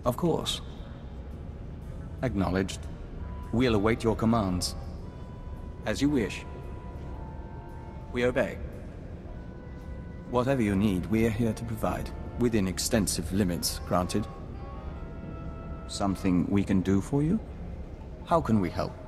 Of course. Acknowledged. We'll await your commands. As you wish. We obey. Whatever you need, we're here to provide. Within extensive limits, granted. Something we can do for you? How can we help?